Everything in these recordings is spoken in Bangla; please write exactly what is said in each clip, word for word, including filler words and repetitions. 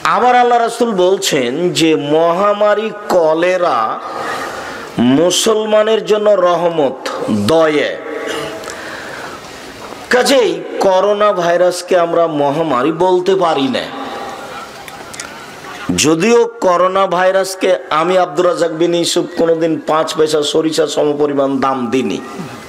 আবার আল্লাহ রাসূল বলছেন যে মহামারী কলেরা মুসলমানের জন্য রহমত, দয়া। কাজেই করোনা ভাইরাসকে আমরা মহামারী বলতে পারি না। যদিও করোনা ভাইরাসকে আমি আব্দুর রাজ্জাক বিন ইউসুফ কোনোদিন পাঁচ পয়সা সরিষা সমপরিমাণ দাম দিইনি।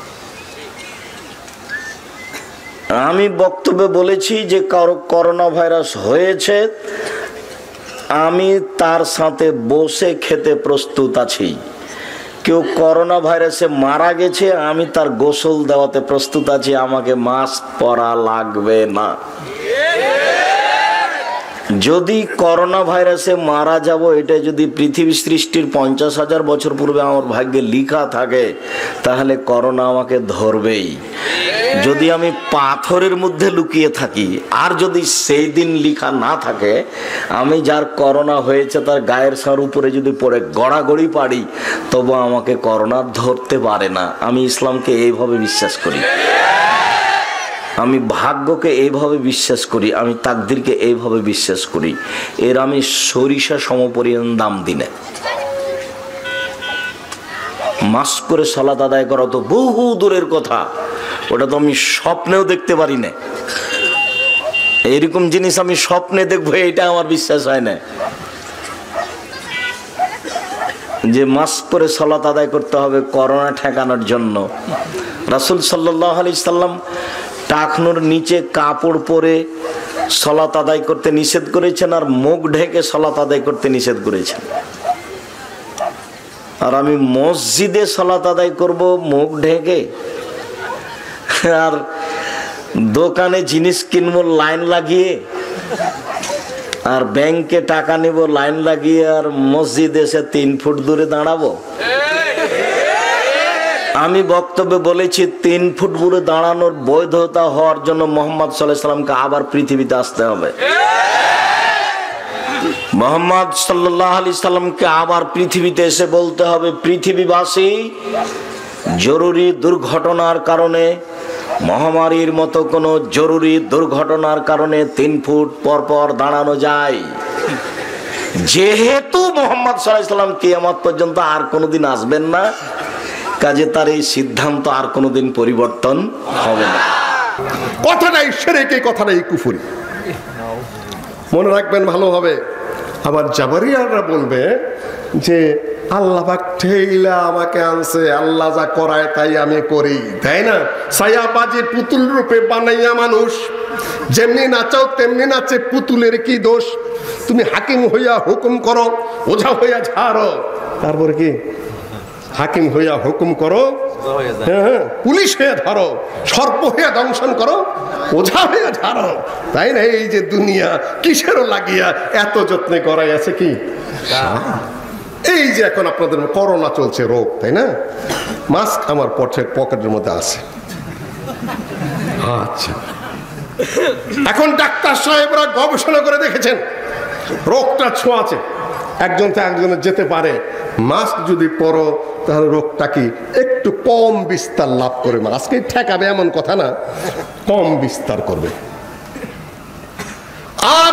আমি বক্তব্যে বলেছি যে কারো করোনা ভাইরাস হয়েছে, আমি তার সাথে বসে খেতে প্রস্তুত আছি। কেউ করোনা ভাইরাসে মারা গেছে, আমি তার গোসল দেওয়াতে প্রস্তুত আছি, আমাকে মাস্ক পরা লাগবে না। যদি করোনা ভাইরাসে মারা যাব, এটা যদি পৃথিবী সৃষ্টির পঞ্চাশ হাজার বছর পূর্বে আমার ভাগ্যে লিখা থাকে, তাহলে করোনা আমাকে ধরবেই। যদি আমি পাথরের মধ্যে লুকিয়ে থাকি, আর যদি সেই দিন লিখা না থাকে, আমি যার করোনা হয়েছে তার গায়ের সার উপরে যদি পড়ে গড়াগড়ি পারি, তবু আমাকে করোনা ধরতে পারে না। আমি ইসলামকে এইভাবে বিশ্বাস করি, আমি ভাগ্যকে এইভাবে বিশ্বাস করি, আমি তাকদিরকে এইভাবে বিশ্বাস করি। এর আমি সরিষা সমপরিমাণ দাম দিনে। মাস্ক করে সালাত আদায় করা তো বহু দূরের কথা, ওটা তো আমি স্বপ্নেও দেখতে পারি না। এইরকম জিনিস আমি স্বপ্নে দেখবো, এটা আমার বিশ্বাস হয় না যে মাস্ক করে সালাত আদায় করতে হবে করোনা ঠেকানোর জন্য। রাসূল সাল্লাল্লাহু আলাইহি সাল্লাম টাকনুর নিচে কাপড় পরে সালাত আদায় করতে নিষেধ করেছেন, আর মুখ ঢেকে সালাত আদায় করতে নিষেধ করেছেন। আর আমি মসজিদে সালাত আদায় করব মুখ ঢেকে, আর দোকানে জিনিস কিনবো লাইন লাগিয়ে, আর ব্যাংকে টাকা নিব লাইন লাগিয়ে, আর মসজিদে এসে তিন ফুট দূরে দাঁড়াবো। আমি বক্তব্যে বলেছি তিন ফুট দূরে দাঁড়ানোর বৈধতা হওয়ার জন্য মোহাম্মদ সাল্লাল্লাহু আলাইহি সাল্লামকে আবার পৃথিবীতে আসতে হবে। মোহাম্মদ সাল্লাল্লাহু আলাইহি সাল্লামকে আবার পৃথিবীতে এসে বলতে হবে, পৃথিবীবাসী, জরুরি দুর্ঘটনার কারণে, মহামারীর মতো কোনো জরুরি দুর্ঘটনার কারণে তিন ফুট পর পর দাঁড়ানো যায়। যেহেতু মোহাম্মদ সাল্লাল্লাহু আলাইহি সাল্লাম কিয়ামত পর্যন্ত আর কোনোদিন আসবেন না, কাজে তার এই সিদ্ধান্ত আর কোনোদিন পরিবর্তন হবে না। কথাটাই শিরক, কথাটাই কুফরি, মনে রাখবেন ভালো হবে। আবার জাবরিয়ারা বলবে যে আল্লাহ পাক ঠেইলা আমাকে আনছে, আল্লাহ যা করায় তাই আমি করি, তাই না? ছায়াবাজি পুতুল রূপে বানাইয়া মানুষ যেমনি নাচাও তেমনি নাচে, পুতুলের কি দোষ? তুমি হাকিম হইয়া হুকুম করো, ওঝা হইয়া ঝাড়ো, তারপরে কি হাকিম হইয়া হুকুম করো, হ্যাঁ পুলিশ হইয়া ধরো, সর্প হইয়া দংশন করো, ওঝা হইয়া ঝাড়ো, তাই না? এই যে দুনিয়া কিসেরও লাগিয়া এত যত্নে করাই আছে কি? এই যে এখন আপনাদের করোনা চলছে রোগ, তাই না? মাস্ক আমার পকেট পকেটের মধ্যে আছে। আচ্ছা, এখন ডাক্তার সাহেবরা গবেষণা করে দেখেছেন রোগটা ছোঁয়াচে, একজন তো একজনের যেতে পারে। মাস্ক যদি পরো তাহলে রোগটা কি একটু কম বিস্তার লাভ করে, মাস্কে ঠেকাবে এমন কথা না, কম বিস্তার করবে। আর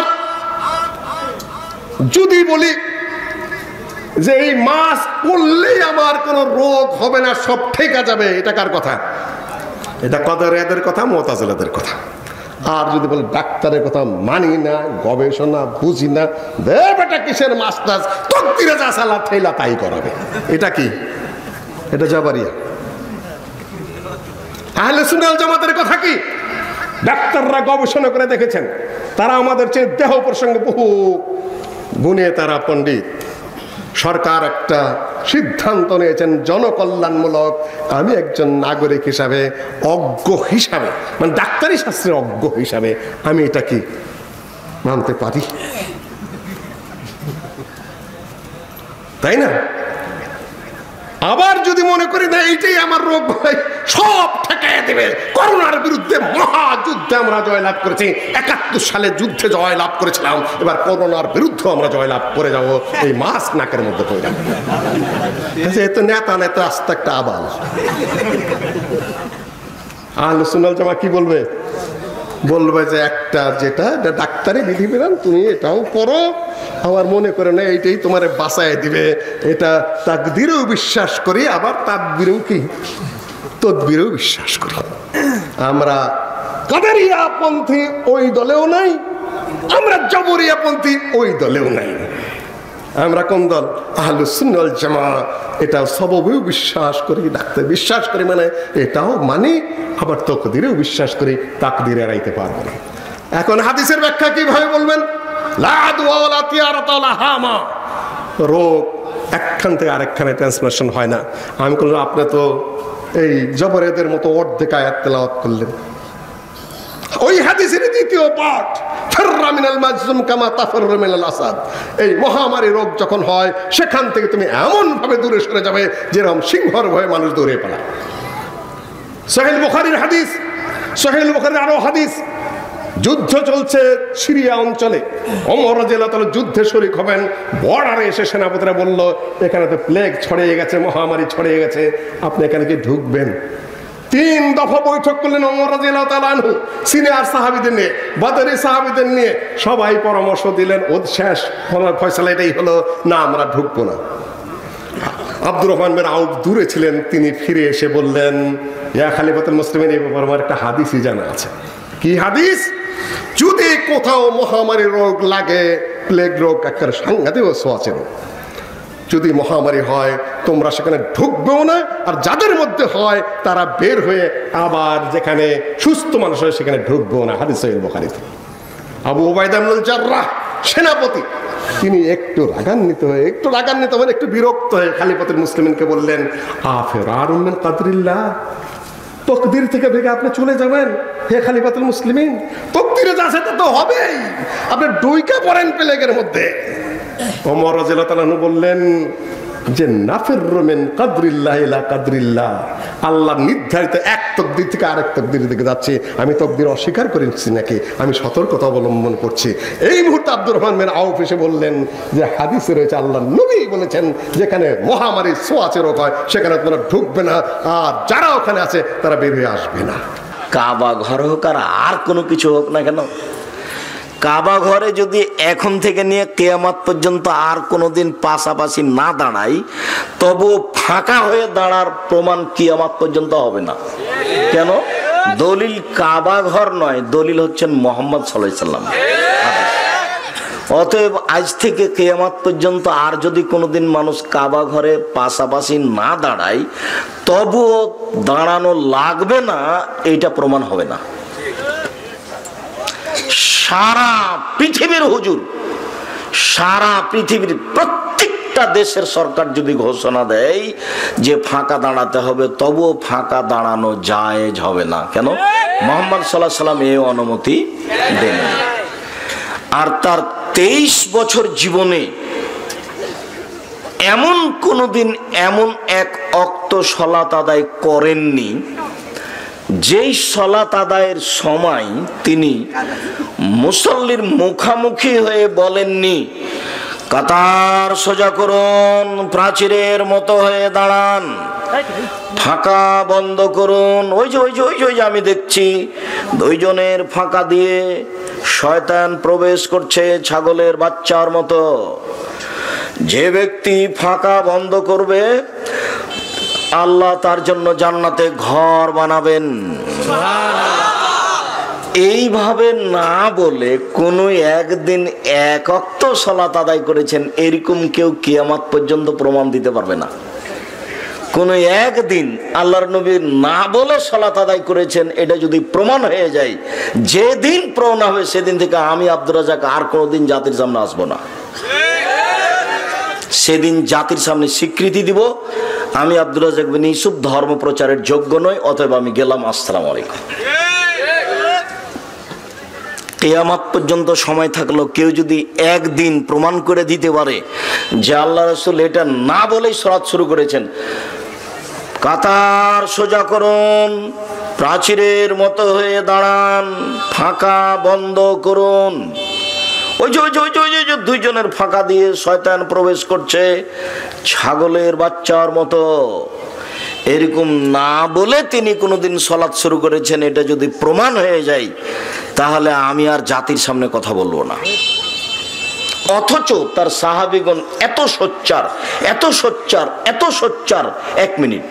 যদি বলি যে এই মাস্ক পরলেই আমার কোনো রোগ হবে না, সব ঠেকা যাবে, এটা কার কথা? এটা কদরিয়াদের কথা, মুতাজিলাদের কথা। আর যদি বলে ডাক্তারের কথা মানি না, গবেষণা বুঝি না, বেটা কিসের মাস্টার, তকদিরে যা সালা ঠেলা তাই করাবে, এটা কি? এটা জাবারিয়া। আহলে সুন্নাত জামাতের কথা কি? ডাক্তাররা গবেষণা করে দেখেছেন, তারা আমাদের চেয়ে দেহ প্রসঙ্গে বহু গুণে তারা পণ্ডিত। সরকার একটা সিদ্ধান্ত নিয়েছেন জনকল্যাণমূলক, আমি একজন নাগরিক হিসাবে, অজ্ঞ হিসাবে, মানে ডাক্তারি শাস্ত্রের অজ্ঞ হিসাবে আমি এটা কি মানতে পারি, তাই না? আবার যদি মনে করি না এইটাই আমার রোগ ভাই, সব ঠেকাইয়া দেবে, করোনার বিরুদ্ধে মহাযুদ্ধে আমরা জয়লাভ করেছি, একাত্তর সালে যুদ্ধে জয়লাভ করেছিলাম, এবার করোনার বিরুদ্ধে আমরা জয়লাভ করে যাব, এই মাস্ক নাকের মধ্যে পড়ে যাবে। এত নেতা নেতা আস্তে একটা আবাল। আহলে সুন্নাত জামাত কি বলবে? বলবে যে একটা যেটা এটা ডাক্তারি বিধিবিধান, তুমি এটাও করো, আমার মনে করে না এইটাই তোমার বাঁচায় দিবে। এটা তাকদিরেও বিশ্বাস করি, আবার তাকদিরেও কি তদবিরেও বিশ্বাস করি। আমরা কাদেরিয়া পন্থী ওই দলেও নাই, আমরা জবরিয়া পন্থী ওই দলেও নাই। আমরা কোন দল? আহলুস সুন্নাহ ওয়াল জামাআহ। এটা সববেও বিশ্বাস করি, ডাক্তার বিশ্বাস করি, মানে এটাও মানি, আবার তকদিরেও বিশ্বাস করি, তাকদিরে এড়াইতে পারবো না। এখন হাদিসের ব্যাখ্যা কিভাবে বলবেন? লা দুআ ওয়ালা তিয়ারাতা ওয়ালা হামা, রোগ একখান থেকে আরেকখানে ট্রান্সমিশন হয় না। আমি বললাম আপনি তো এই জবরেদের মতো অর্ধেক আয়াত তেলাওয়াত করলেন। ওই হাদিসের দ্বিতীয় পাঠ, ফাররা মিনাল মাজলুম কামা তাফাররা মিনাল আসাদ, এই মহামারী রোগ যখন হয় সেখান থেকে তুমি এমন ভাবে দূরে সরে যাবে যেরকম সিংহর ভয়ে মানুষ দৌড়ে পালায়। সহিহ বুখারীর হাদিস, সহিহ বুখারীর আরো হাদিস, যুদ্ধ চলছে সিরিয়া অঞ্চলে, ওমর রাদিয়াল্লাহু তাআলা যুদ্ধে শরীক হবেন, বর্ডারে এসে সেনাপতিরা বলল এখানে তো প্লেগ ছড়িয়ে গেছে, মহামারী ছড়িয়ে গেছে, আপনি এখানে কি ঢুকবেন? তিন দফা বৈঠক করলেন ওমর রাদিয়াল্লাহু তাআলা আনহু, সিনিয়র সাহাবীদের নিয়ে, বদরি সাহাবীদের নিয়ে, সবাই পরামর্শ দিলেন। ও শেষ ফয়সালা এটাই হলো, না আমরা ঢুকবো না। আব্দুর রহমান বিন আউফ দূরে ছিলেন, তিনি ফিরে এসে বললেন, ইয়া খলিফাতুল মুসলিমিন, এই ব্যাপারে আমার একটা হাদিসই জানা আছে। কি হাদিস? যদি কোথাও মহামারী রোগ লাগে, প্লেগ রোগ একটা সাংঘাতিক সোয়াচে রোগ, যদি মহামারী হয় তোমরা সেখানে ঢুকবেও না, আর যাদের মধ্যে হয় তারা বের হয়ে আবার যেখানে সুস্থ মানুষ হয় সেখানে ঢুকবেও না। হাদিস সহিহ বুখারীতে। আবু উবাইদা ইবনুল জাররাহ সেনাপতি, তিনি একটু রাগান্বিত হয়ে একটু রাগান্বিত হয়ে একটু বিরক্ত হয়ে খলিফাতুল মুসলিমিনকে বললেন, আফিরারুম মিন কাদরিল্লাহ, তকদির থেকে ভেগে আপনি চলে যাবেন হে খলিফাতুল মুসলিমিন? তকদিরে যা আছে তা তো হবেই, আপনি ডুইকা পড়েন প্লেগের মধ্যে। ওমর রাদিয়াল্লাহু তাআলা বললেন যে নাফিরু মিন কাদরিল্লাহ ইলা কাদরিল্লাহ, আল্লাহ নির্ধারিত এক তকদির থেকে আরেক তকদিরের দিকে যাচ্ছে, আমি তকদির অস্বীকার করেছি নাকি? আমি সতর্কতা অবলম্বন করছি। এই মুহূর্তে আব্দুর রহমান বিন আউফ এসে বললেন যে হাদিসে রয়েছে, আল্লাহ নবী বলেছেন যেখানে মহামারী ছোঁয়াচে রোগ হয় সেখানে তোমরা ঢুকবে না, আর যারা ওখানে আছে তারা বের হয়ে আসবে না। কাবা ঘর হোক আর আর কোনো কিছু হোক না কেন, কাবা ঘরে যদি এখন থেকে নিয়ে কিয়ামত পর্যন্ত আর কোনোদিন পাশাপাশি না দাঁড়াই, তবু ফাঁকা হয়ে দাঁড়ার প্রমাণ কিয়ামত পর্যন্ত হবে না। কেন? দলিল কাবা ঘর নয়, দলিল হচ্ছেন মুহাম্মদ সাল্লাল্লাহু আলাইহি সাল্লাম। অতএব আজ থেকে কিয়ামত পর্যন্ত আর যদি কোনোদিন মানুষ কাবা ঘরে পাশাপাশি না দাঁড়ায়, তবুও দাঁড়ানো লাগবে না, এইটা প্রমাণ হবে না। সারা পৃথিবীর হুজুর, সারা পৃথিবীর প্রত্যেকটা দেশের সরকার যদি ঘোষণা দেয় যে ফাঁকা দাঁড়াতে হবে, তবুও ফাঁকা দাঁড়ানো জায়েজ হবে না। কেন? মুহাম্মদ সাল্লাল্লাহু আলাইহি সাল্লাম এই অনুমতি দেন। আর তার তেইশ বছর জীবনে এমন কোনদিন এমন এক ওয়াক্ত সালাত আদায় করেননি যেই সালাত আদায়ের সময় তিনি মুসল্লির মুখামুখি হয়ে বলেননি, কাতার সোজা করুন, প্রাচীরের মতো হয়ে দাঁড়ান, ফাঁকা বন্ধ করুন। ওই যে ওই যে ওই যে ওই যে আমি দেখছি দুইজনের ফাঁকা দিয়ে শয়তান প্রবেশ করছে ছাগলের বাচ্চার মতো। যে ব্যক্তি ফাঁকা বন্ধ করবে, আল্লাহ তার জন্য জান্নাতে ঘর বানাবেন। এইভাবে না বলে কোন একদিন এক ওয়াক্ত সালাত আদায় করেছেন এরকম কেউ কিয়ামত পর্যন্ত প্রমাণ দিতে পারবে না। কোন একদিন আল্লাহর নবী না বলে সালাত আদায় করেছেন, এটা যদি প্রমাণ হয়ে যায়, যেদিন প্রমাণ হবে সেদিন থেকে আমি আব্দুর রাজ্জাক আর কোনোদিন জাতির সামনে আসবো না। সেদিন জাতির সামনে স্বীকৃতি দিব আমি আব্দুর রাজ্জাক বিন ইউসুফ ধর্ম প্রচারের যোগ্য নই, অতএব আমি গেলাম, আসসালামু আলাইকুম। কিয়ামত পর্যন্ত সময় থাকলো কেউ যদি একদিন প্রমাণ করে দিতে পারে যে আল্লাহ রাসূল এটা না বলেই সালাত শুরু করেছেন, কাতার সোজা করুন, প্রাচীরের মতো হয়ে দাঁড়ান, ফাঁকা বন্ধ করুন, ওই যে ওই যে ওই যে ওই যে দুইজনের ফাঁকা দিয়ে শয়তান প্রবেশ করছে ছাগলের বাচ্চার মতো, এরকম না বলে তিনি কোনোদিন সালাত শুরু করেছেন, এটা যদি প্রমাণ হয়ে যায় তাহলে আমি আর জাতির সামনে কথা বলবো না। অথচ তার সাহাবীগণ এত সোচ্চার, এত সোচ্চার, এত সোচ্চার। এক মিনিট,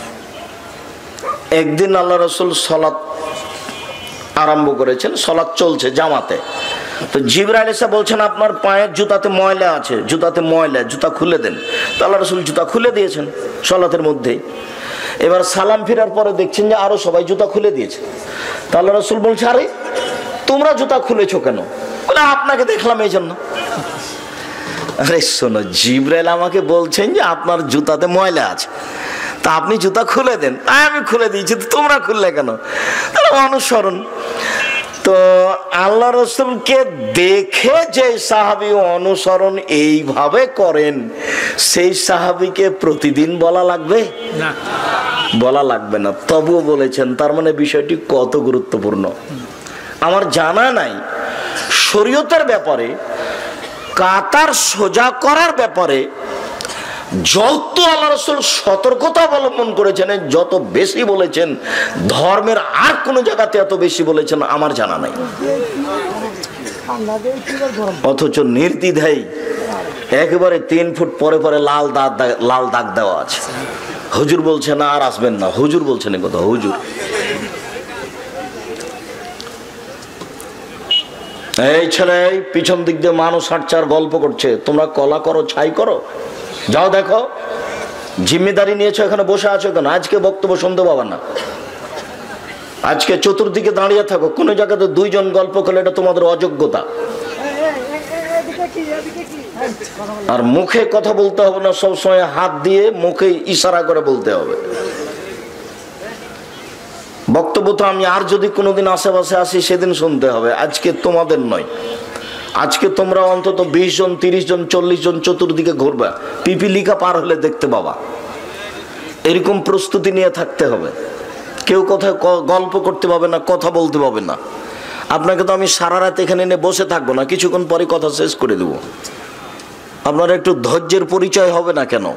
একদিন আল্লাহ রাসূল সালাত আরম্ভ করেছেন, সালাত চলছে জামাতে। তো জিবরাইল এসে বলছেন আপনার পায়ের জুতাতে ময়লা আছে, জুতাতে ময়লা, জুতা খুলে দেন। তো আল্লাহ রাসূল জুতা খুলে দিয়েছেন সালাতের মধ্যেই। এবার সালাম ফিরার পরে দেখছেন যে আরো সবাই জুতা খুলে দিয়েছে। তো আল্লাহ রাসূল বলছে আরে তোমরা জুতা খুলেছো কেন? বলে আপনাকে দেখলাম এই জন্য। আরে শোনো, জিবরাইল আমাকে বলছেন যে আপনার জুতাতে ময়লা আছে, তা আপনি জুতা খুলে দেন। তাই আমি খুলে দিয়েছি, তো তোমরা খুললে কেন? তাহলে অনুসরণ। তো আল্লাহ রাসূলকে দেখে যে সাহাবী অনুসরণ এইভাবে করেন, সেই সাহাবীকে প্রতিদিন বলা লাগবে না, বলা লাগবে না। তবুও বলেছেন, তার মানে বিষয়টি কত গুরুত্বপূর্ণ। আমার জানা নাই শরীয়তের ব্যাপারে, কাতার সোজা করার ব্যাপারে যত আল্লাহ রাসূল সতর্কতা অবলম্বন করেছেন, যত বেশি বলেছেন, ধর্মের আর কোন জায়গাতে এত বেশি বলেছেন আমার জানা নাই। অথচ নির্দ্বিধায় একেবারে তিন ফুট পরে পরে লাল দাগ লাল দাগ দেওয়া আছে। হুজুর বলছে না আর আসবেন না, হুজুর বলছেন এই কথা, হুজুর। এই ছেলে পিছন দিক দিয়ে মানুষ হাঁটছে আর গল্প করছে, তোমরা কলা করো ছাই করো, যাও দেখো। জিম্মেদারি নিয়েছো, এখানে বসে আছো কেন? আজকে বক্তব্য শুনতে পাবা না, আজকে চতুর্দিকে দাঁড়িয়ে থাকো। কোন জায়গাতে দুইজন গল্প করলে এটা তোমাদের অযোগ্যতা। আর মুখে কথা বলতে হবে না, সবসময় হাত দিয়ে মুখে ইশারা করে বলতে হবে। বক্তব্য তো আমি আর যদি কোনোদিন আশেপাশে আসি সেদিন শুনতে হবে, আজকে তোমাদের নয়। আজকে তোমরা অন্তত বিশ জন, তিরিশ জন, চল্লিশ জন চতুর্দিকে ঘুরবা, পিপিলিকা পার হলে দেখতে পাবা। এরকম প্রস্তুতি নিয়ে থাকতে হবে। কেউ কোথায় গল্প করতে পাবে না, কথা বলতে পাবে না। আপনাকে তো আমি সারা রাত এখানে এনে বসে থাকবো না, কিছুক্ষণ পরে কথা শেষ করে দেব। আপনার একটু ধৈর্যের পরিচয় হবে না কেন?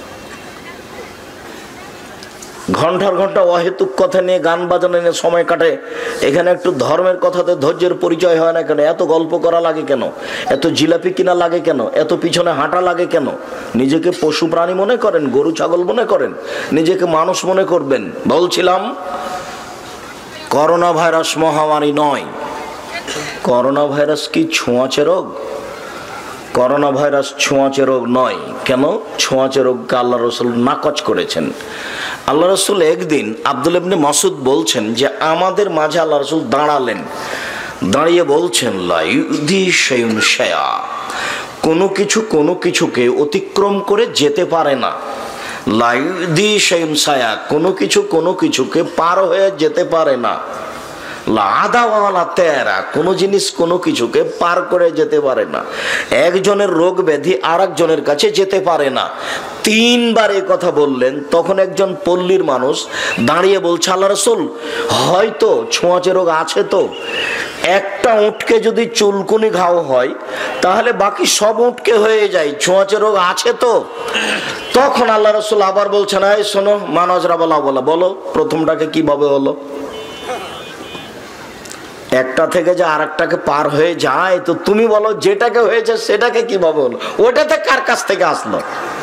ঘন্টার ঘন্টা অহেতুক কথা নিয়ে, গান বাজানো নিয়ে সময় কাটে, এখানে একটু ধর্মের কথাতে ধৈর্যের পরিচয় হয় না কেন? এত গল্প করা লাগে কেন? এত জিলাপি কিনা লাগে কেন? এত পিছনে হাঁটা লাগে কেন? নিজেকে পশু প্রাণী মনে করেন, গরু ছাগল মনে করেন, নিজেকে মানুষ মনে করবেন। বলছিলাম করোনা ভাইরাস মহামারী নয়। করোনা ভাইরাস কি ছোঁয়াচে রোগ? করোনা ভাইরাস ছোঁয়াচে রোগ নয়। কেন? ছোঁয়াচে রোগকে আল্লাহ রাসূল নাকচ করেছেন। আল্লাহ রাসূল একদিন আব্দুল্লাহ ইবনে মাসউদ বলছেন যে আমাদের মাঝে আল্লাহ রাসূল দাঁড়ালেন, দাঁড়িয়ে বলছেন লা ইউদি শাইউন শায়া, কোনো কিছু কোনো কিছুকে অতিক্রম করে যেতে পারে না। লা ইউদি শাইউন শায়া, কোনো কিছু কোনো কিছুকে পার হয়ে যেতে পারে না। লাদাওয়ালা তেরা, কোনো জিনিস কোনো কিছুকে পার করে যেতে পারে না। একজনের রোগ ব্যাধি আর একজনের কাছে যেতে পারে না। তিনবার এই কথা বললেন। তখন একজন পল্লীর মানুষ দাঁড়িয়ে বলছে আল্লাহ রাসূল হয়তো ছোঁয়াচে রোগ আছে, তো একটা উটকে যদি চুলকুনি ঘাও হয় তাহলে বাকি সব উটকে হয়ে যায়, ছোঁয়াচে রোগ আছে তো? তখন আল্লাহ রাসূল আবার বলছেন এই শোনো, মানজরা বলা বলা বলো প্রথমটাকে কিভাবে হলো? একটা থেকে যে আর একটাকে পার হয়ে যায়, তো তুমি বলো যেটাকে হয়েছে সেটাকে কিভাবে হলো? ওটাতে কার কাছ থেকে আসলো?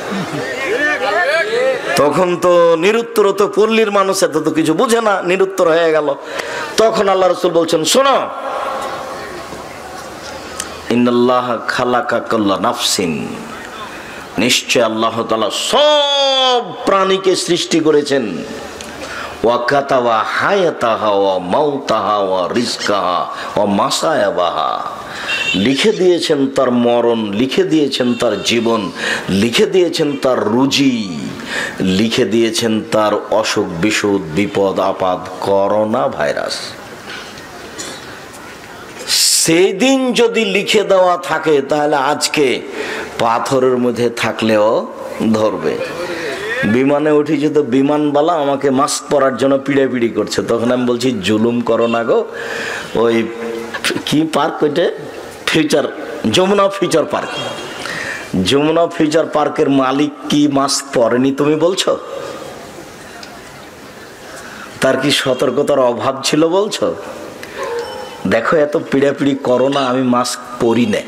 তখন তো নিরুত্তর, তো পল্লীর মানুষ এত তো কিছু বুঝে না, নিরুত্তর হয়ে গেল। তখন আল্লাহ রাসূল বলছেন শোনো, ইন্নাল্লাহ খালাকা কুল্লা নাফসিন, নিশ্চয় আল্লাহ তাআলা সব প্রাণীকে সৃষ্টি করেছেন। ওয়া কাতাওয়া হায়াতাহা ওয়া মাউতাহা ওয়া রিজকাহা ওয়া মাসায়াবাহা, লিখে দিয়েছেন তার মরণ, লিখে দিয়েছেন তার জীবন, লিখে দিয়েছেন তার রুজি, লিখে দিয়েছেন তার অসুখ বিসুখ বিপদ আপদ। করোনা ভাইরাস সেদিন যদি লিখে দেওয়া থাকে তাহলে আজকে পাথরের মধ্যে থাকলেও ধরবে। বিমানে উঠেছি তো বিমানবালা আমাকে মাস্ক পরার জন্য পিড়াপিড়ি করছে। তখন আমি বলছি জুলুম করো না গো, ওই কি পার্ক ওইটা future, Jamuna future park, Jamuna future পার্কের মালিক কি মাস্ক পরেনি তুমি বলছো? তার কি সতর্কতার অভাব ছিল বলছো? দেখো এত পিড়াপিড়ি করো না, আমি মাস্ক পরি না।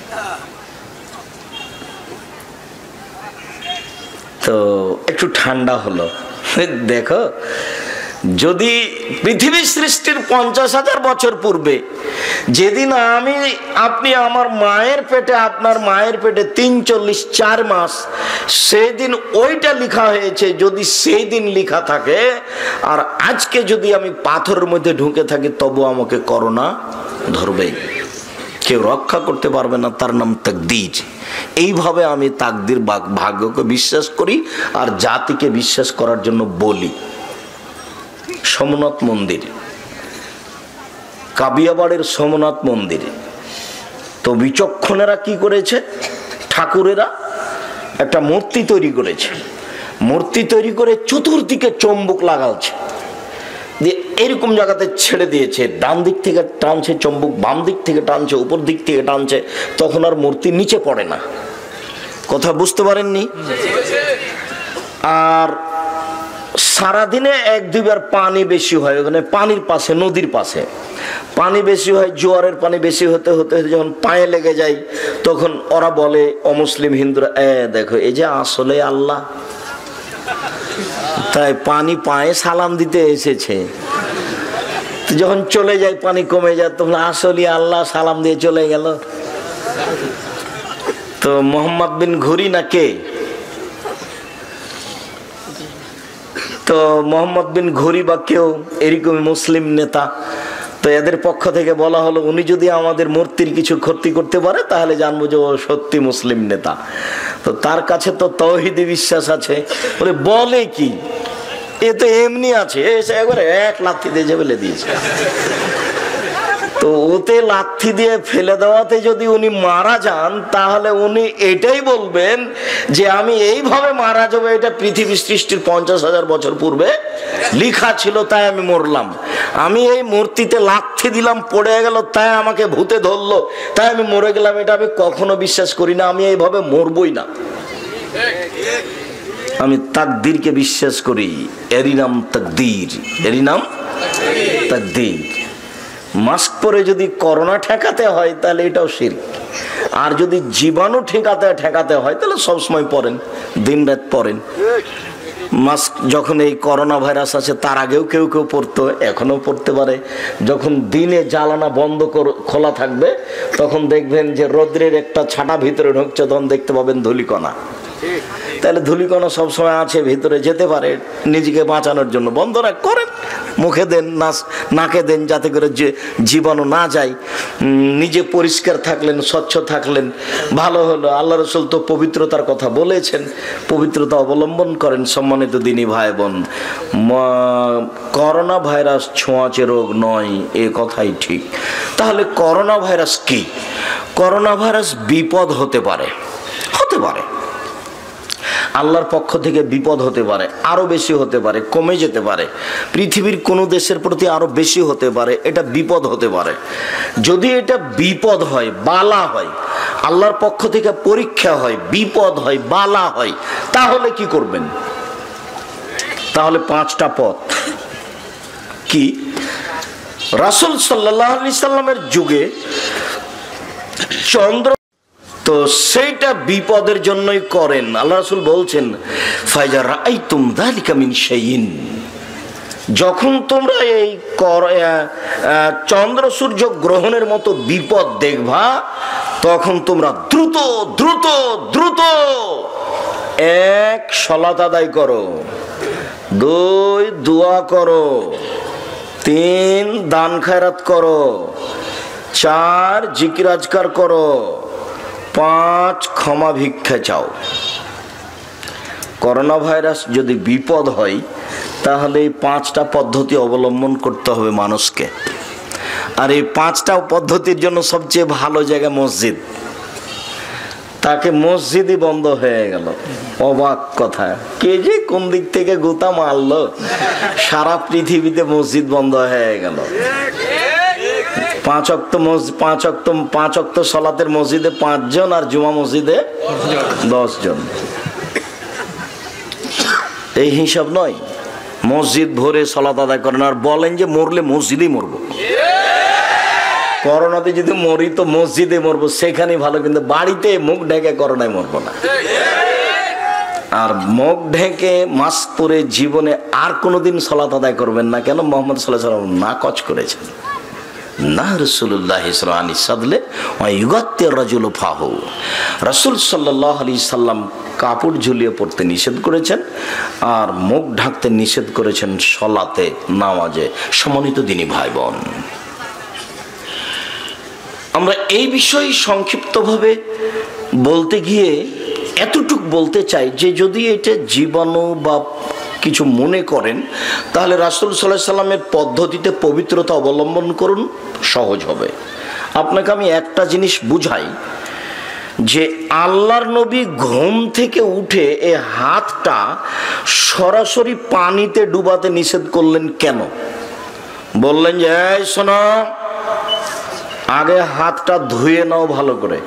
তো একটু ঠান্ডা হলো। দেখো যদি পৃথিবী সৃষ্টির পঞ্চাশ হাজার বছর পূর্বে যেদিন আমি আপনি আমার মায়ের পেটে আপনার মায়ের পেটে তিন চল্লিশ চার মাস সেদিন ওইটা লেখা হয়েছে, যদি সেই দিন লেখা থাকে আর আজকে যদি আমি পাথরের মধ্যে ঢুকে থাকি তবু আমাকে করোনা ধরবেই, কেউ রক্ষা করতে পারবে না, তার নাম তাকদীর। এইভাবে আমি তাকদীর ভাগ্যকে বিশ্বাস করি আর জাতিকে বিশ্বাস করার জন্য বলি। সোমনাথ মন্দির, কাবিয়াবাড়ির সোমনাথ মন্দির, তো বিচক্ষণেরা কি করেছে, ঠাকুরেরা একটা মূর্তি তৈরি করেছে। মূর্তি তৈরি করে চতুর্দিকে চম্বুক লাগাচ্ছে, দিয়ে এরকম জায়গাতে ছেড়ে দিয়েছে, ডান দিক থেকে টানছে চম্বুক, বাম দিক থেকে টানছে, উপর দিক থেকে টানছে, তখন আর মূর্তি নিচে পড়ে না। কথা বুঝতে পারেননি? আর সারাদিনে এক দুইবার পানি বেশি হয় ওখানে, পানির পাশে, নদীর পাশে পানি বেশি হয়, জোয়ারের পানি বেশি হতে হতে হতে যখন পায়ে লেগে যায় তখন ওরা বলে অমুসলিম হিন্দুরা, এ দেখো এই যে আসলে আল্লাহ, তাই পানি পায়ে সালাম দিতে এসেছে। যখন চলে যায় পানি কমে যায় তখন আসলে আল্লাহ সালাম দিয়ে চলে গেল। তো মোহাম্মদ বিন ঘুরি না কে, তো মোহাম্মদ বিন ঘুরি বা কেউ এরকম মুসলিম নেতা, তো এদের পক্ষ থেকে বলা হলো উনি যদি আমাদের মূর্তির কিছু ক্ষতি করতে পারে তাহলে জানবো যে ও সত্যি মুসলিম নেতা। তো তার কাছে তো তাওহীদে বিশ্বাস আছে। বলে বলে কি, এ তো এমনি আছে, এসে একবারে এক লাথি দিয়ে ফেলে দিয়েছে। তো ওতে লাথি দিয়ে ফেলে দেওয়াতে যদি উনি মারা যান তাহলে উনি এটাই বলবেন যে আমি এইভাবে মারা যাবো, এটা পৃথিবী সৃষ্টির পঞ্চাশ হাজার বছর পূর্বে লিখা ছিল তাই আমি মরলাম। আমি এই মূর্তিতে লাথি দিলাম, পড়ে গেল, তাই আমাকে ভূতে ধরলো, তাই আমি মরে গেলাম, এটা আমি কখনো বিশ্বাস করি না, আমি এইভাবে মরবই না। আমি তাকদীরকে বিশ্বাস করি, এরই নাম তাকদীর, এরই নাম তাকদীর। মাস্ক পরে যদি করোনা ঠেকাতে হয় তাহলে এটাও শিরক, আর যদি জীবাণু ঠেকাতে ঠেকাতে হয় তাহলে সবসময় পরেন, দিন রাত পরেন মাস্ক। যখন এই করোনা ভাইরাস আছে তার আগেও কেউ কেউ পড়তো, এখনো পড়তে পারে। যখন দিনে জ্বালানা বন্ধ খোলা থাকবে তখন দেখবেন যে রৌদ্রের একটা ছাটা ভিতরে ঢুকছে, তখন দেখতে পাবেন ধূলিকণা। তাহলে ধূলিকণা সবসময় আছে, ভিতরে যেতে পারে, নিজেকে বাঁচানোর জন্য বন্ধ রাখ করেন, মুখে দেন, নাস নাকে দেন, যাতে করে যে জীবাণু না যায়। নিজে পরিষ্কার থাকলেন, স্বচ্ছ থাকলেন, ভালো হলো। আল্লাহ রসুল তো পবিত্রতার কথা বলেছেন, পবিত্রতা অবলম্বন করেন। সম্মানিত দিনী ভাই বোন, করোনা ভাইরাস ছোঁয়াচে রোগ নয়, এ কথাই ঠিক। তাহলে করোনা ভাইরাস কি? করোনা ভাইরাস বিপদ হতে পারে, হতে পারে আল্লাহর পক্ষ থেকে বিপদ হতে পারে, আরো বেশি হতে পারে, কমে যেতে পারে, পৃথিবীর কোনো দেশের প্রতি আরো বেশি হতে পারে, এটা বিপদ হতে পারে। যদি এটা বিপদ হয়, বালা হয়, আল্লাহর পক্ষ থেকে পরীক্ষা হয়, বিপদ হয়, বালা হয়, তাহলে কি করবেন? তাহলে পাঁচটা পথ কি? রাসূল সাল্লাল্লাহু আলাইহি সাল্লামের যুগে চন্দ্র, তো সেইটা বিপদের জন্যই করেন। আল্লাহ রাসূল বলছেন, ফাইজা রাআইতুম যালিকা মিন শাইইন, যখন তোমরা এই চন্দ্র সূর্য গ্রহণের মতো বিপদ দেখবা তখন তোমরা দ্রুত দ্রুত দ্রুত এক সালাত আদায় করো, দুই দোয়া করো, তিন দান খায়রাত করো, চার জিকির আজকার করো, পাঁচ ক্ষমা ভিক্ষা চাও। করোনা ভাইরাস যদি বিপদ হয় তাহলে এই পাঁচটা পদ্ধতি অবলম্বন করতে হবে মানুষকে। আর এই পাঁচটা পদ্ধতির জন্য সবচেয়ে ভালো জায়গা মসজিদ। তাকে মসজিদই বন্ধ হয়ে গেল, অবাক কথা, কে যে কোন দিক থেকে গোতা মারলো, সারা পৃথিবীতে মসজিদ বন্ধ হয়ে গেল। পাঁচ ওয়াক্ত মসজিদ, পাঁচ ওয়াক্ত পাঁচ ওয়াক্ত সালাতের মসজিদে পাঁচজন আর জুমা মসজিদে দশ জন, এই হিসাব নয়। মসজিদ ভরে সালাত আদায় করেন আর বলেন যে মরলে মসজিদেই মরবো। করোনাতে যদি মরি তো মসজিদে মরবো, সেখানে ভালো, কিন্তু বাড়িতে মুখ ঢেকে করোনায় মরবো না। আর মুখ ঢেকে মাস্ক পরে জীবনে আর কোনোদিন সালাত আদায় করবেন না। কেন? মোহাম্মদ সাল্লাল্লাহু আলাইহি ওয়াসাল্লাম না কচ করেছেন, না রাসূলুল্লাহ সাল্লাল্লাহু আলাইহি সাদলে ওয়া ইউগাত্তির রাজুলু ফাহু। রাসূল সাল্লাল্লাহু আলাইহি সাল্লাম কাপড় ঝুলিয়ে পড়তে নিষেধ করেছেন আর মুখ ঢাকতে নিষেধ করেছেন সালাতে, নামাজে। সম্মানিত দিনী ভাই বোন, আমরা এই বিষয়ে সংক্ষিপ্তভাবে বলতে গিয়ে এতটুক বলতে চাই যে যদি এটা জীবাণু বা কিছু মনে করেন তাহলে রাসূল সাল্লাল্লাহু আলাইহি সাল্লামের পদ্ধতিতে পবিত্রতা অবলম্বন করুন, সহজ হবে। আপনাকে আমি একটা জিনিস বুঝাই যে আল্লাহর নবী ঘুম থেকে উঠে এই হাতটা সরাসরি পানিতে ডুবাতে নিষেধ করলেন কেন? বললেন যে এই শোনো, আগে হাতটা ধুয়ে নাও ভালো করে,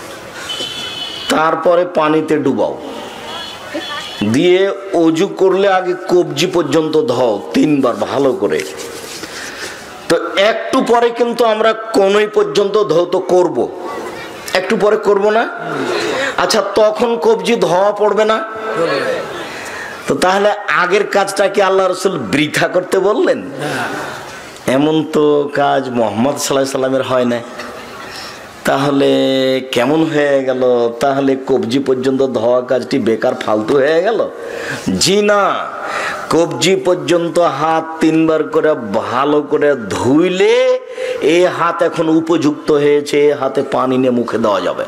তারপরে পানিতে ডুবাও, দিয়ে অজু করলে আগে কবজি পর্যন্ত ধোও তিনবার ভালো করে। তো একটু পরে কিন্তু আমরা কোনই পর্যন্ত ধৌত করব, একটু পরে করব না? আচ্ছা, তখন কবজি ধোয়া পড়বে না? তো তাহলে আগের কাজটা কি আল্লাহ রাসূল বৃথা করতে বললেন? এমন তো কাজ মুহাম্মদ সাল্লাল্লাহু আলাইহি সাল্লামের হয় না। তাহলে কেমন হয়ে গেল? তাহলে কবজি পর্যন্ত ধোয়া কাজটি বেকার, ফালতু হয়ে গেল? জি না, কবজি পর্যন্ত হাত তিনবার করে ভালো করে ধুইলে এই হাত এখন উপযুক্ত হয়েছে, হাতে পানি নিয়ে মুখে দেওয়া যাবে।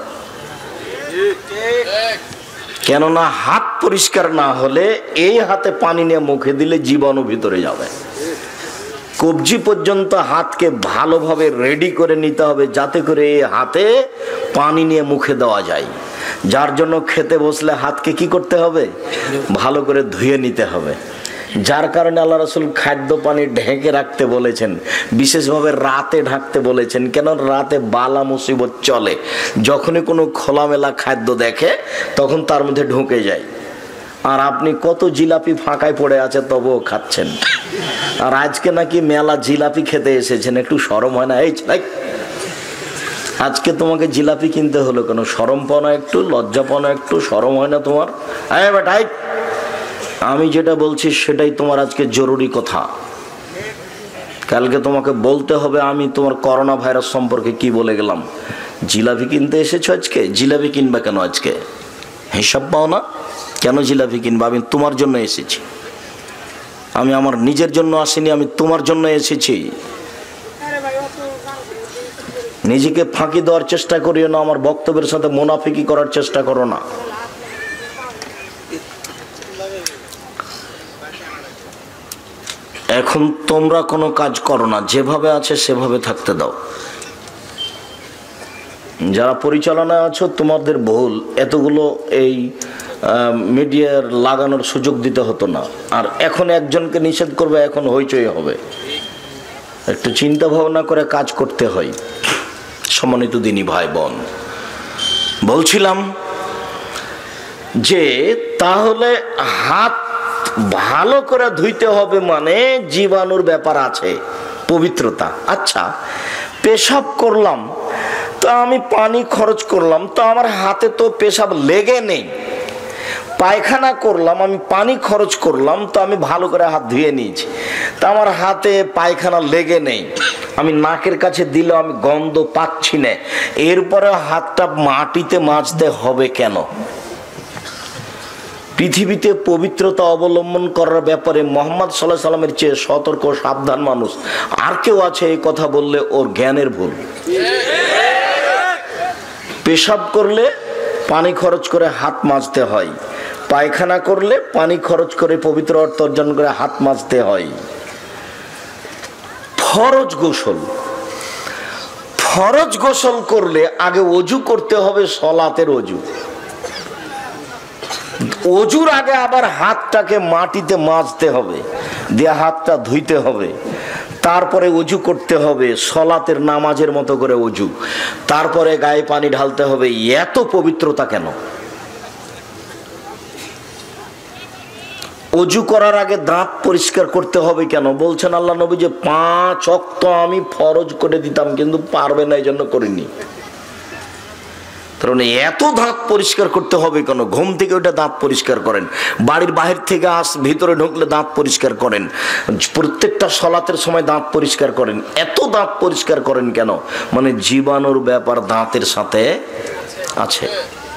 কেননা হাত পরিষ্কার না হলে এই হাতে পানি নিয়ে মুখে দিলে জীবাণু ভিতরে যাবে। কবজি পর্যন্ত হাতকে ভালোভাবে রেডি করে নিতে হবে যাতে করে এই হাতে পানি নিয়ে মুখে দেওয়া যায়। যার জন্য খেতে বসলে হাতকে কি করতে হবে? ভালো করে ধুয়ে নিতে হবে। যার কারণে আল্লাহ রাসূল খাদ্য পানি ঢেকে রাখতে বলেছেন, বিশেষভাবে রাতে ঢাকতে বলেছেন। কেন? রাতে বালা মুসিবত চলে, যখনই কোনো খোলামেলা খাদ্য দেখে তখন তার মধ্যে ঢুকে যায়। আর আপনি কত জিলাপি ফাঁকায় পড়ে আছে তবুও খাচ্ছেন। আর আজকে নাকি মেলা জিলাপি খেতে এসেছেন, একটু শরম হয় না? এই আজকে তোমাকে জিলাপি কিনতে হলো কেন? শরম পাও না একটু? লজ্জা পাও না একটু? শরম হয় না তোমার? এই বেটা, আমি যেটা বলছি সেটাই তোমার আজকে জরুরি কথা। কালকে তোমাকে বলতে হবে আমি তোমার করোনা ভাইরাস সম্পর্কে কি বলে গেলাম। জিলাপি কিনতে এসেছো আজকে? জিলাপি কিনবা কেন আজকে? হিসাব পাও না? কেন জিলাপি কিনবা? আমি তোমার জন্য এসেছি, আমি আমার নিজের জন্য আসিনি, আমি তোমার জন্য এসেছি। নিজেকে ফাঁকি দেওয়ার চেষ্টা করিও না, আমার বক্তব্যের সাথে মুনাফিকি করার চেষ্টা করো না। এখন তোমরা কোনো কাজ করো না, যেভাবে আছে সেভাবে থাকতে দাও। যারা পরিচালনায় আছো তোমাদের ভুল, এতগুলো এই মিডিয়ার লাগানোর সুযোগ দিতে হতো না। আর এখন একজনকে নিষেধ করবে, এখন হইচই হবে। একটু চিন্তা ভাবনা করে কাজ করতে হয়। সম্মানিত দিনী ভাই বোন, বলছিলাম যে তাহলে হাত ভালো করে ধুইতে হবে, মানে জীবাণুর ব্যাপার আছে, পবিত্রতা। আচ্ছা, পেশাব করলাম তো আমি পানি খরচ করলাম, তো আমার হাতে তো পেশাব লেগে নেই। পায়খানা করলাম, আমি পানি খরচ করলাম, তো আমি ভালো করে হাত ধুয়ে নিয়েছি, তা আমার হাতে পায়খানা লেগে নেই। আমি নাকের কাছে দিলে আমি গন্ধ পাচ্ছি না, এরপরে হাতটা মাটিতে মাজতে হবে কেন? পৃথিবীতে পবিত্রতা অবলম্বন করার ব্যাপারে মুহাম্মদ সাল্লাল্লাহু আলাইহি সাল্লামের চেয়ে সতর্ক সাবধান মানুষ আর কেউ আছে? এই কথা বললে ওর জ্ঞানের ভুল। পেশাব করলে পানি খরচ করে হাত মাজতে হয়, পায়খানা করলে পানি খরচ করে পবিত্র অর্থ অর্জন করে হাত মাজতে হয়। ফরজ গোসল, ফরজ গোসল করলে আগে ওযু করতে হবে, সলাতের ওযু। ওযুর আগে আবার হাতটাকে মাটিতে মাজতে হবে, দিয়ে হাতটা ধুইতে হবে, তারপরে ওযু করতে হবে, সলাতের নামাজের মতো করে ওযু, তারপরে গায়ে পানি ঢালতে হবে। এত পবিত্রতা কেন? অজু করার আগে দাঁত পরিষ্কার করতে হবে কেন? বলছেন আল্লাহ নবী যে পাঁচ ওয়াক্ত আমি ফরজ করে দিতাম, কিন্তু পারবে না, এই জন্য করিনি। কারণ এত দাঁত পরিষ্কার করতে হবে কেন? ঘুম থেকে ওইটা দাঁত পরিষ্কার করেন, বাড়ির বাহির থেকে আস ভিতরে ঢুকলে দাঁত পরিষ্কার করেন, প্রত্যেকটা সলাতের সময় দাঁত পরিষ্কার করেন। এত দাঁত পরিষ্কার করেন কেন? মানে জীবাণুর ব্যাপার দাঁতের সাথে আছে।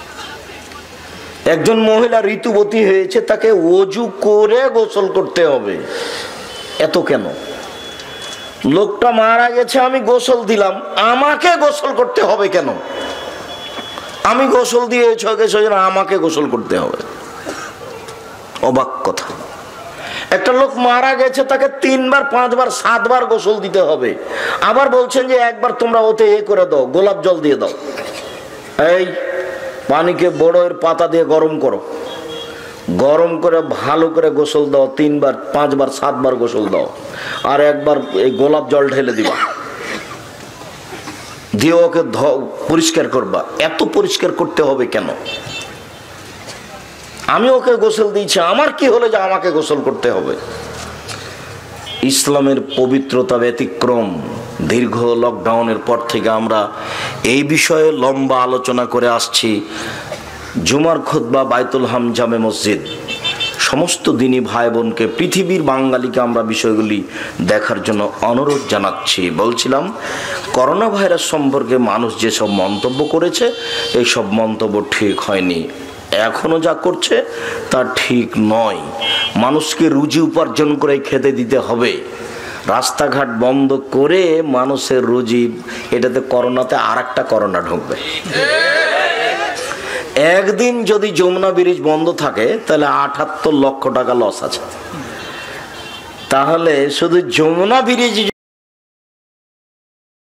একজন মহিলা ঋতুবতী হয়েছে, তাকে ওযু করে গোসল করতে হবে, এত কেন? লোকটা মারা গেছে, আমি গোসল দিলাম, আমাকে গোসল করতে হবে কেন? আমি গোসল দিয়ে আমাকে গোসল করতে হবে, অবাক কথা। একটা লোক মারা গেছে, তাকে তিনবার পাঁচবার সাতবার গোসল দিতে হবে, আবার বলছেন যে একবার তোমরা ওতে এ করে দাও, গোলাপ জল দিয়ে দাও। এই পানিকে বড়ের পাতা দিয়ে গরম করো, গরম করে ভালো করে গোসল দাও, তিনবার পাঁচবার সাতবার গোসল দাও, আর একবার এই গোলাপ জল ঢেলে দিবা, দিয়ে ওকে পরিষ্কার করবা। এত পরিষ্কার করতে হবে কেন? আমি ওকে গোসল দিয়েছি, আমার কি হলো যে আমাকে গোসল করতে হবে? ইসলামের পবিত্রতা ব্যতিক্রম। দীর্ঘ লকডাউনের পর থেকে আমরা এই বিষয়ে লম্বা আলোচনা করে আসছি। জুমার খুতবা বাইতুল হাম জামে মসজিদ, সমস্ত দিনী ভাই বোনকে, পৃথিবীর বাঙালিকে আমরা বিষয়গুলি দেখার জন্য অনুরোধ জানাচ্ছি। বলছিলাম করোনা ভাইরাস সম্পর্কে মানুষ যেসব মন্তব্য করেছে, এইসব মন্তব্য ঠিক হয়নি, এখনো যা করছে তা ঠিক নয়। মানুষকে রুজি উপার্জন করে খেতে দিতে হবে, রাস্তাঘাট বন্ধ করে মানুষের রুজি, এটাতে করোনাতে আর একটা করোনা ঢুকবে। একদিন যদি যমুনা ব্রিজ বন্ধ থাকে তাহলে আটাত্তর লক্ষ টাকা লস আছে। তাহলে শুধু যমুনা ব্রিজ